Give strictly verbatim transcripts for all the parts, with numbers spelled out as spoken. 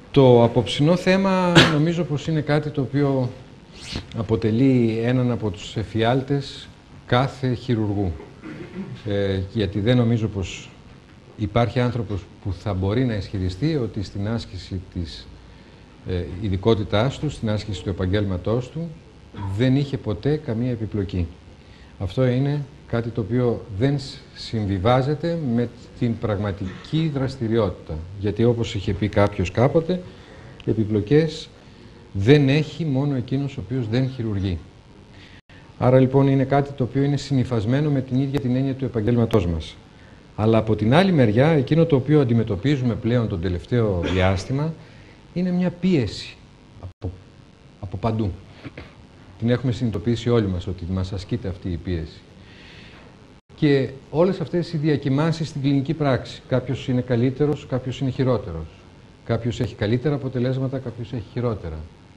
Το απόψινό θέμα νομίζω πως είναι κάτι το οποίο αποτελεί έναν από τους εφιάλτες κάθε χειρουργού. Ε, γιατί δεν νομίζω πως υπάρχει άνθρωπος που θα μπορεί να ισχυριστεί ότι στην άσκηση της ε, ειδικότητάς του, στην άσκηση του επαγγέλματός του, δεν είχε ποτέ καμία επιπλοκή. Αυτό είναι κάτι το οποίο δεν συμβιβάζεται με την πραγματική δραστηριότητα. Γιατί όπως είχε πει κάποιος κάποτε, επιπλοκές δεν έχει μόνο εκείνος ο οποίος δεν χειρουργεί. Άρα λοιπόν είναι κάτι το οποίο είναι συνυφασμένο με την ίδια την έννοια του επαγγέλματός μας. Αλλά από την άλλη μεριά, εκείνο το οποίο αντιμετωπίζουμε πλέον τον τελευταίο διάστημα είναι μια πίεση από, από παντού. Την έχουμε συνειδητοποιήσει όλοι μας ότι μας ασκείται αυτή η πίεση. Και όλες αυτές οι διακυμάνσεις στην κλινική πράξη. Κάποιος είναι καλύτερος, κάποιος είναι χειρότερος. Κάποιος έχει καλύτερα αποτελέσματα, κάποιος έχει χειρότερα.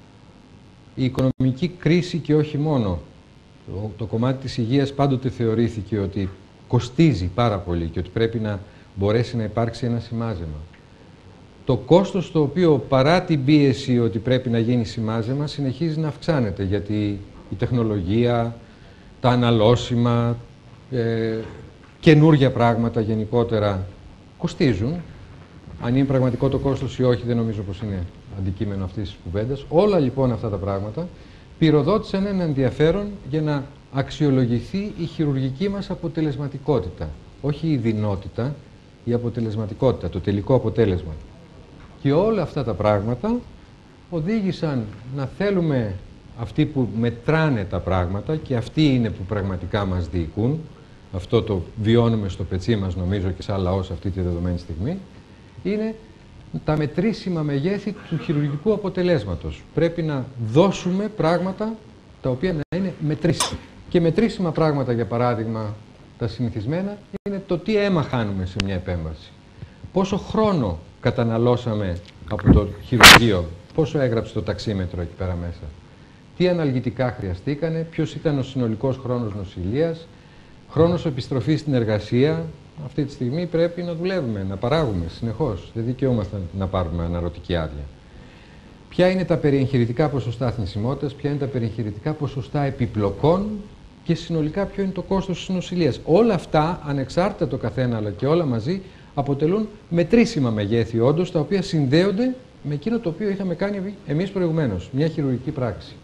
Η οικονομική κρίση και όχι μόνο. Το, το κομμάτι της υγείας πάντοτε θεωρήθηκε ότι κοστίζει πάρα πολύ και ότι πρέπει να μπορέσει να υπάρξει ένα σημάζεμα. Το κόστος το οποίο παρά την πίεση ότι πρέπει να γίνει σημάζεμα συνεχίζει να αυξάνεται, γιατί η τεχνολογία, τα αναλώσιμα, ε, καινούργια πράγματα γενικότερα κοστίζουν. Αν είναι πραγματικό το κόστος ή όχι δεν νομίζω πως είναι αντικείμενο αυτής της κουβέντας. Όλα λοιπόν αυτά τα πράγματα πυροδότησαν ένα ενδιαφέρον για να αξιολογηθεί η χειρουργική μας αποτελεσματικότητα. Όχι η δεινότητα, η αποτελεσματικότητα, το τελικό αποτέλεσμα. Και όλα αυτά τα πράγματα οδήγησαν να θέλουμε αυτοί που μετράνε τα πράγματα, και αυτοί είναι που πραγματικά μας διοικούν, αυτό το βιώνουμε στο πετσί μας νομίζω και σαν λαός αυτή τη δεδομένη στιγμή, είναι τα μετρήσιμα μεγέθη του χειρουργικού αποτελέσματος. Πρέπει να δώσουμε πράγματα τα οποία να είναι μετρήσιμα. Και μετρήσιμα πράγματα, για παράδειγμα, τα συνηθισμένα, είναι το τι αίμα χάνουμε σε μια επέμβαση. Πόσο χρόνο καταναλώσαμε από το χειρουργείο, πόσο έγραψε το ταξίμετρο εκεί πέρα μέσα. Τι αναλγητικά χρειαστήκανε, ποιος ήταν ο συνολικός χρόνος νοσηλείας, χρόνος επιστροφής στην εργασία. Αυτή τη στιγμή πρέπει να δουλεύουμε, να παράγουμε συνεχώς. Δεν δικαιούμαστε να πάρουμε αναρωτική άδεια. Ποια είναι τα περιεγχειρητικά ποσοστά θνησιμότητας, ποια είναι τα περιεγχειρητικά ποσοστά επιπλοκών και συνολικά ποιο είναι το κόστος της νοσηλείας. Όλα αυτά, ανεξάρτητα το καθένα αλλά και όλα μαζί, αποτελούν μετρήσιμα μεγέθη όντως, τα οποία συνδέονται με εκείνο το οποίο είχαμε κάνει εμείς προηγουμένως, μια χειρουργική πράξη.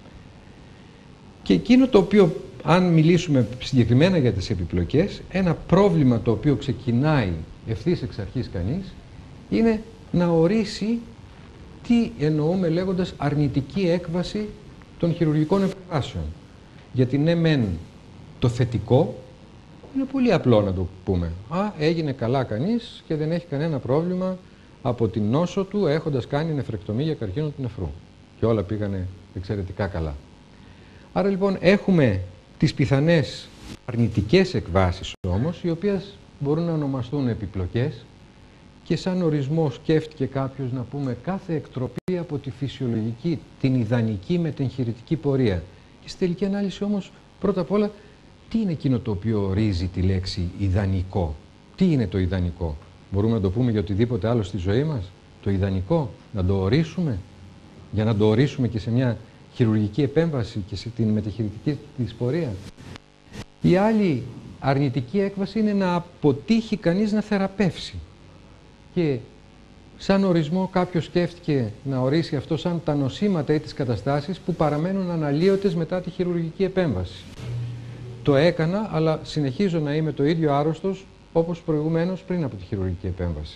Και εκείνο το οποίο, αν μιλήσουμε συγκεκριμένα για τις επιπλοκές, ένα πρόβλημα το οποίο ξεκινάει ευθύς εξ αρχής κανείς, είναι να ορίσει τι εννοούμε λέγοντας αρνητική έκβαση των χειρουργικών επεμβάσεων. Γιατί ναι μεν το θετικό είναι πολύ απλό να το πούμε. Α, έγινε καλά κανείς και δεν έχει κανένα πρόβλημα από την νόσο του έχοντας κάνει νεφρεκτομή για καρκίνο του νεφρού. Και όλα πήγανε εξαιρετικά καλά. Άρα λοιπόν έχουμε τις πιθανές αρνητικές εκβάσεις όμως, οι οποίες μπορούν να ονομαστούν επιπλοκές, και σαν ορισμό σκέφτηκε κάποιος να πούμε κάθε εκτροπή από τη φυσιολογική, την ιδανική μετεγχειρητική πορεία. Και στη τελική ανάλυση όμως, πρώτα απ' όλα, τι είναι εκείνο το οποίο ορίζει τη λέξη ιδανικό. Τι είναι το ιδανικό. Μπορούμε να το πούμε για οτιδήποτε άλλο στη ζωή μας. Το ιδανικό, να το ορίσουμε, για να το ορίσουμε και σε μια χειρουργική επέμβαση και σε την μετεχειρητική της πορεία. Η άλλη αρνητική έκβαση είναι να αποτύχει κανείς να θεραπεύσει. Και σαν ορισμό κάποιος σκέφτηκε να ορίσει αυτό σαν τα νοσήματα ή τις καταστάσεις που παραμένουν αναλύωτες μετά τη χειρουργική επέμβαση. Το έκανα, αλλά συνεχίζω να είμαι το ίδιο άρρωστος όπως προηγουμένως πριν από τη χειρουργική επέμβαση.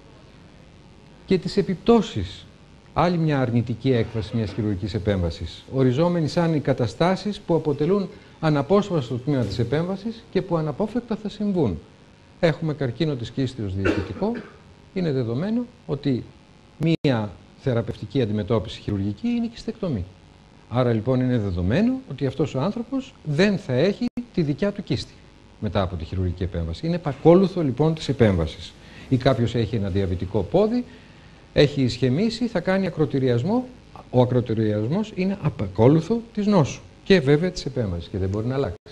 Και τις επιπτώσεις, άλλη μια αρνητική έκβαση μιας χειρουργικής επέμβασης, οριζόμενοι σαν οι καταστάσεις που αποτελούν αναπόσπαστο τμήμα της επέμβασης και που αναπόφευκτα θα συμβούν. Έχουμε καρκίνο της κίστης διαιτητικό. Είναι δεδομένο ότι μία θεραπευτική αντιμετώπιση χειρουργική είναι η κιστεκτομή. Άρα λοιπόν είναι δεδομένο ότι αυτός ο άνθρωπος δεν θα έχει τη δικιά του κίστη μετά από τη χειρουργική επέμβαση. Είναι επακόλουθο λοιπόν της επέμβασης. Ή κάποιος έχει ένα διαβητικό πόδι, έχει ισχυμίσει, θα κάνει ακροτηριασμό. Ο ακροτηριασμός είναι επακόλουθο της νόσου και βέβαια της επέμβασης και δεν μπορεί να αλλάξει.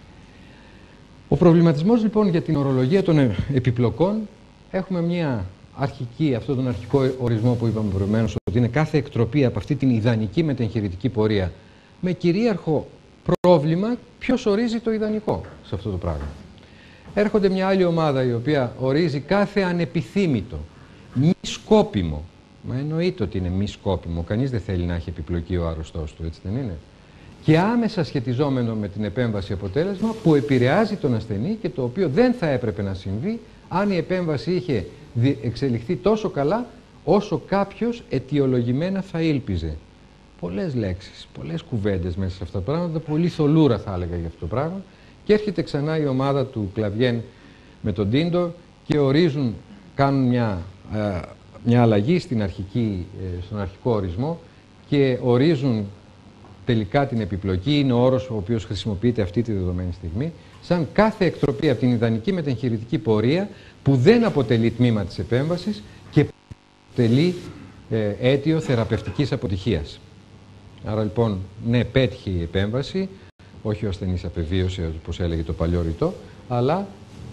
Ο προβληματισμός λοιπόν για την ορολογία των επιπλοκών, έχουμε μια αρχική, αυτόν τον αρχικό ορισμό που είπαμε προηγουμένως, ότι είναι κάθε εκτροπή από αυτή την ιδανική μετεγχειρητική πορεία, με κυρίαρχο πρόβλημα ποιος ορίζει το ιδανικό σε αυτό το πράγμα. Έρχονται μια άλλη ομάδα η οποία ορίζει κάθε ανεπιθύμητο, μη σκόπιμο. Μα εννοείται ότι είναι μη σκόπιμο. Κανείς δεν θέλει να έχει επιπλοκή ο άρρωστός του, έτσι δεν είναι? Και άμεσα σχετιζόμενο με την επέμβαση αποτέλεσμα που επηρεάζει τον ασθενή και το οποίο δεν θα έπρεπε να συμβεί αν η επέμβαση είχε εξελιχθεί τόσο καλά όσο κάποιος αιτιολογημένα θα ήλπιζε. Πολλές λέξεις, πολλές κουβέντες μέσα σε αυτά τα πράγματα, πολύ θολούρα θα έλεγα για αυτό το πράγμα. Και έρχεται ξανά η ομάδα του Κλαβιέν με τον Τίντο και ορίζουν, κάνουν μια, ε, μια αλλαγή στην αρχική, ε, στον αρχικό ορισμό και ορίζουν τελικά την επιπλοκή, είναι ο όρος ο οποίος χρησιμοποιείται αυτή τη δεδομένη στιγμή, σαν κάθε εκτροπή από την ιδανική μετεγχειρητική πορεία που δεν αποτελεί τμήμα της επέμβασης και αποτελεί ε, αίτιο θεραπευτικής αποτυχίας. Άρα λοιπόν, ναι, πέτυχε η επέμβαση, όχι ο ασθενής απεβίωσε, όπως έλεγε το παλιό ρητό, αλλά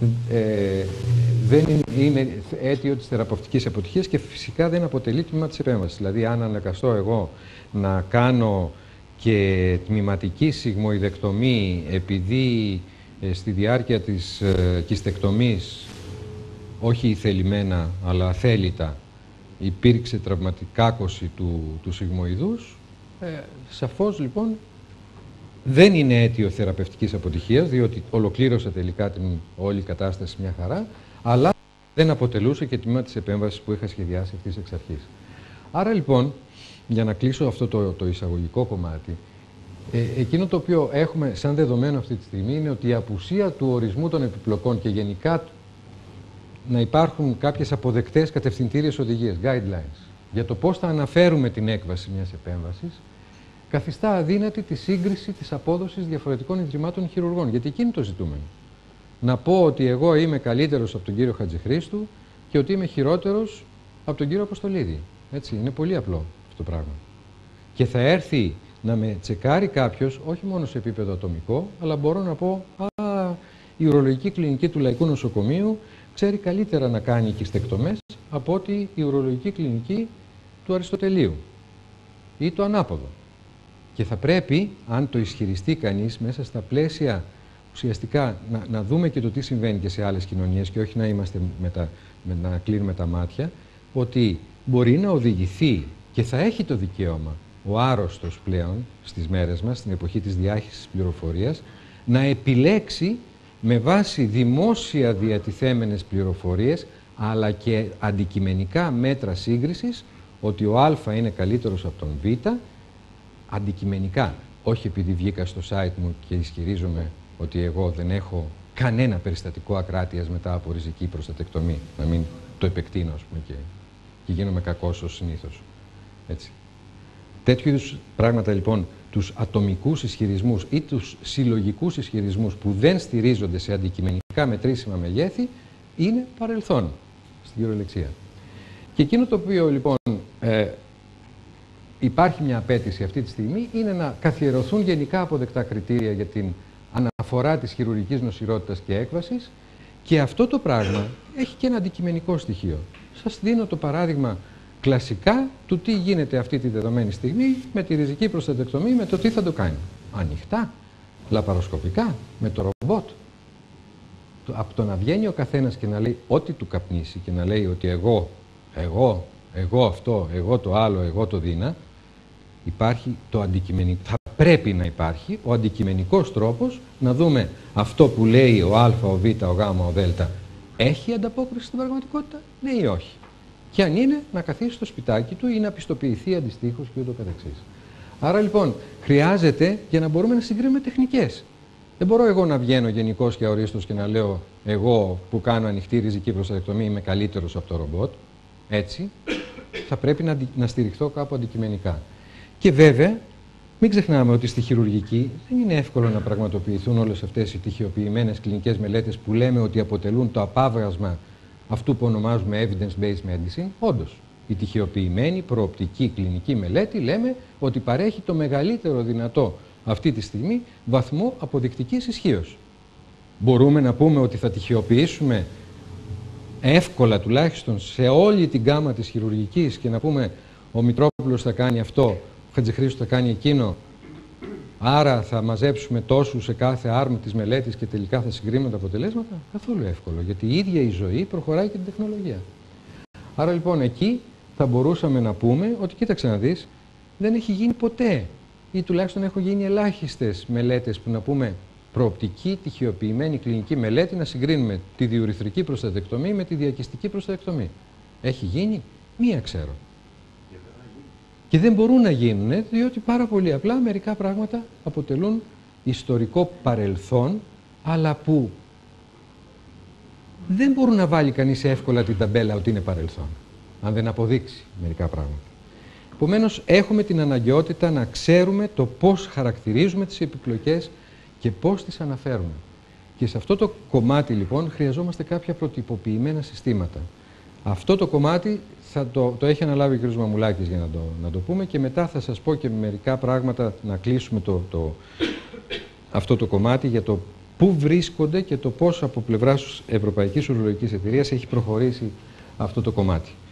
ε, δεν είναι αίτιο της θεραπευτικής αποτυχίας και φυσικά δεν αποτελεί τμήμα της επέμβασης. Δηλαδή, αν αναγκαστώ εγώ να κάνω και τμηματική σιγμοειδεκτομή επειδή ε, στη διάρκεια της ε, κιστεκτομής, όχι θελημένα αλλά αθέλητα, υπήρξε τραυματική κάκωση του, του σιγμοειδούς, ε, σαφώς λοιπόν δεν είναι αίτιο θεραπευτικής αποτυχίας, διότι ολοκλήρωσα τελικά την όλη κατάσταση μια χαρά, αλλά δεν αποτελούσε και τμήμα της επέμβασης που είχα σχεδιάσει αυτής εξ αρχής. Άρα λοιπόν, για να κλείσω αυτό το, το εισαγωγικό κομμάτι, ε, εκείνο το οποίο έχουμε σαν δεδομένο αυτή τη στιγμή είναι ότι η απουσία του ορισμού των επιπλοκών και γενικά να υπάρχουν κάποιες αποδεκτές κατευθυντήριες οδηγίες, guidelines, για το πώς θα αναφέρουμε την έκβαση μιας επέμβασης, καθιστά αδύνατη τη σύγκριση της απόδοσης διαφορετικών ιδρυμάτων χειρουργών. Γιατί εκεί είναι το ζητούμενο. Να πω ότι εγώ είμαι καλύτερος από τον κύριο Χατζηχρήστου και ότι είμαι χειρότερος από τον κύριο Αποστολίδη. Έτσι, είναι πολύ απλό αυτό το πράγμα. Και θα έρθει να με τσεκάρει κάποιος, όχι μόνο σε επίπεδο ατομικό, αλλά μπορώ να πω, α, η ουρολογική κλινική του Λαϊκού Νοσοκομείου ξέρει καλύτερα να κάνει κιστεκτομές από ότι η ουρολογική κλινική του Αριστοτελείου ή το ανάποδο. Και θα πρέπει, αν το ισχυριστεί κανείς, μέσα στα πλαίσια ουσιαστικά να, να δούμε και το τι συμβαίνει και σε άλλες κοινωνίες και όχι να είμαστε με τα, με, να κλείνουμε τα μάτια, ότι μπορεί να οδηγηθεί και θα έχει το δικαίωμα ο άρρωστος πλέον στις μέρες μας, στην εποχή της διάχυσης πληροφορίας, να επιλέξει με βάση δημόσια διατηθέμενες πληροφορίες αλλά και αντικειμενικά μέτρα σύγκρισης ότι ο Α είναι καλύτερος από τον Β, αντικειμενικά, όχι επειδή βγήκα στο site μου και ισχυρίζομαι ότι εγώ δεν έχω κανένα περιστατικό ακράτειας μετά από ριζική προστατεκτομή, να μην το επεκτείνω, ας πούμε, και, και γίνομαι κακός ως συνήθως. Έτσι. Τέτοιου είδους πράγματα, λοιπόν, τους ατομικούς ισχυρισμούς ή τους συλλογικούς ισχυρισμούς που δεν στηρίζονται σε αντικειμενικά μετρήσιμα μεγέθη, είναι παρελθόν στην κυριολεξία. Και εκείνο το οποίο, λοιπόν, ε, υπάρχει μια απέτηση αυτή τη στιγμή είναι να καθιερωθούν γενικά αποδεκτά κριτήρια για την αναφορά της χειρουργικής νοσηρότητας και έκβασης και αυτό το πράγμα έχει και ένα αντικειμενικό στοιχείο. Σας δίνω το παράδειγμα κλασικά του τι γίνεται αυτή τη δεδομένη στιγμή με τη ριζική προστατεκτομή, με το τι θα το κάνει. Ανοιχτά, λαπαροσκοπικά, με το ρομπότ. Από το να βγαίνει ο καθένας και να λέει ό,τι του καπνίσει και να λέει ότι εγώ, εγώ, εγώ αυτό, εγώ το άλλο, εγώ το δίνα, υπάρχει το αντικειμενικό. Θα πρέπει να υπάρχει ο αντικειμενικός τρόπος να δούμε αυτό που λέει ο Α, ο Β, ο Γ, ο Δ έχει ανταπόκριση στην πραγματικότητα, ναι ή όχι. Και αν είναι, να καθίσει στο σπιτάκι του ή να πιστοποιηθεί αντιστοίχως και ούτω καθεξής. Άρα λοιπόν, χρειάζεται για να μπορούμε να συγκρίνουμε τεχνικές. Δεν μπορώ εγώ να βγαίνω γενικός και αορίστος και να λέω εγώ που κάνω ανοιχτή ριζική προστατεκτομή είμαι καλύτερος από το ρομπότ. Έτσι, θα πρέπει να, να στηριχθώ κάπου αντικειμενικά. Και βέβαια, μην ξεχνάμε ότι στη χειρουργική δεν είναι εύκολο να πραγματοποιηθούν όλες αυτές οι τυχεοποιημένες κλινικές μελέτες που λέμε ότι αποτελούν το απάβγασμα αυτού που ονομάζουμε evidence-based medicine. Όντως, η τυχεοποιημένη προοπτική κλινική μελέτη λέμε ότι παρέχει το μεγαλύτερο δυνατό αυτή τη στιγμή βαθμό αποδεικτικής ισχύως. Μπορούμε να πούμε ότι θα τυχεοποιήσουμε εύκολα τουλάχιστον σε όλη την γκάμα της χειρουργικής και να πούμε ο Μητρόπουλος θα κάνει αυτό, ο Χατζηχρήστος θα κάνει εκείνο, άρα θα μαζέψουμε τόσους σε κάθε άρμα της μελέτης και τελικά θα συγκρίνουμε τα αποτελέσματα, καθόλου εύκολο, γιατί η ίδια η ζωή προχωράει και την τεχνολογία. Άρα λοιπόν εκεί θα μπορούσαμε να πούμε ότι κοίταξε να δεις, δεν έχει γίνει ποτέ ή τουλάχιστον έχουν γίνει ελάχιστες μελέτες που να πούμε προοπτική, τυχιοποιημένη κλινική μελέτη να συγκρίνουμε τη διουρηθρική προστατεκτομή με τη διακυστική προστατεκτομή. Έχει γίνει? Μία ξέρω. Και δεν μπορούν να γίνουν, διότι πάρα πολύ απλά μερικά πράγματα αποτελούν ιστορικό παρελθόν, αλλά που δεν μπορούν να βάλει κανείς εύκολα την ταμπέλα ότι είναι παρελθόν, αν δεν αποδείξει μερικά πράγματα. Επομένως, έχουμε την αναγκαιότητα να ξέρουμε το πώς χαρακτηρίζουμε τις επιπλοκές και πώς τις αναφέρουμε. Και σε αυτό το κομμάτι, λοιπόν, χρειαζόμαστε κάποια προτυποποιημένα συστήματα. Αυτό το κομμάτι θα το, το έχει αναλάβει ο κ. Μαμουλάκης για να το, να το πούμε και μετά θα σας πω και μερικά πράγματα να κλείσουμε το, το, αυτό το κομμάτι για το πού βρίσκονται και το πώς από πλευράς Ευρωπαϊκής Ουρολογικής Εταιρείας έχει προχωρήσει αυτό το κομμάτι.